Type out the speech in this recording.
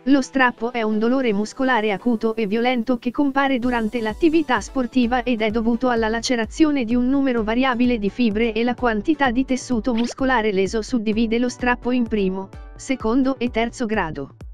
Lo strappo è un dolore muscolare acuto e violento che compare durante l'attività sportiva ed è dovuto alla lacerazione di un numero variabile di fibre e la quantità di tessuto muscolare leso suddivide lo strappo in primo, secondo e terzo grado.